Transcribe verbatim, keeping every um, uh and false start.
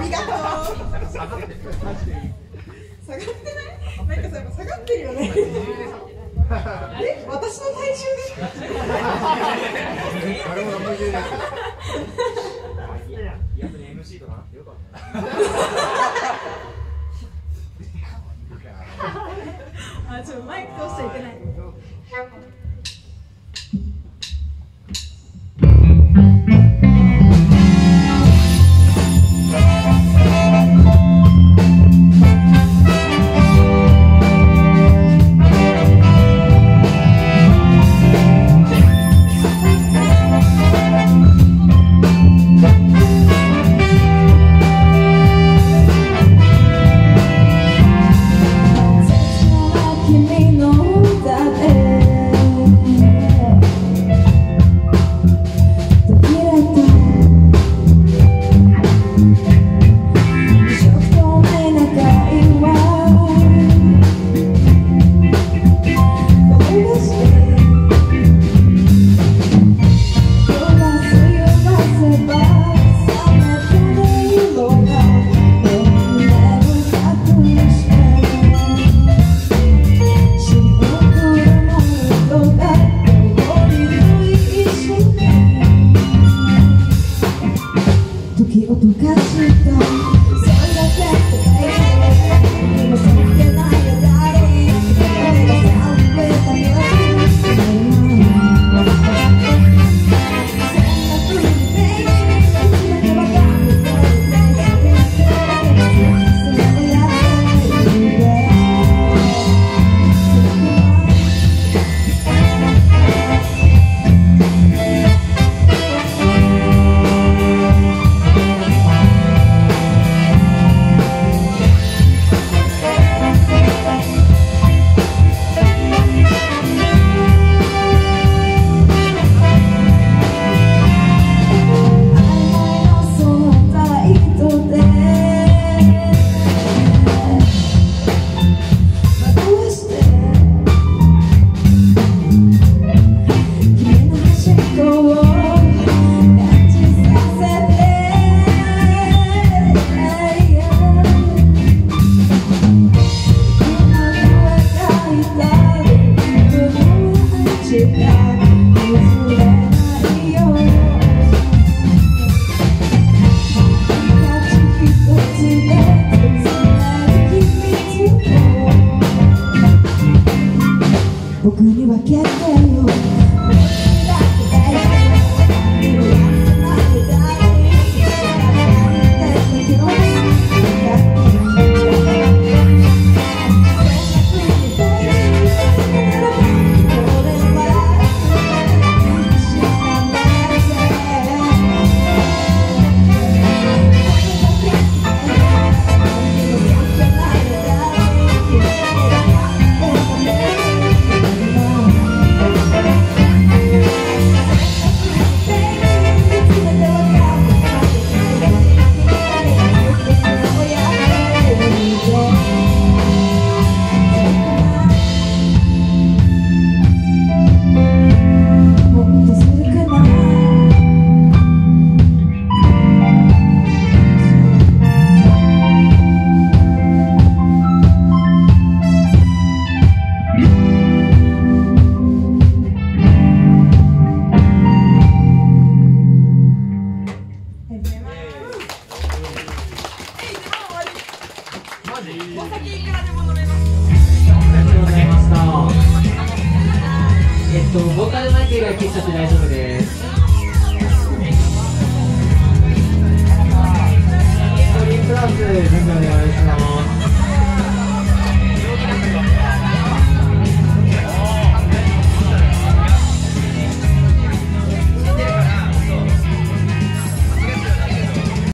りがとう。下がってない？なんかさ、下がってるよね。え、私の体重で？あれもあんまり出ない。やっぱり エムシー とかなってよかった。あ、ちょっとマイク通しちゃいけない。 ボーカルマイク以外切っちゃって大丈夫です。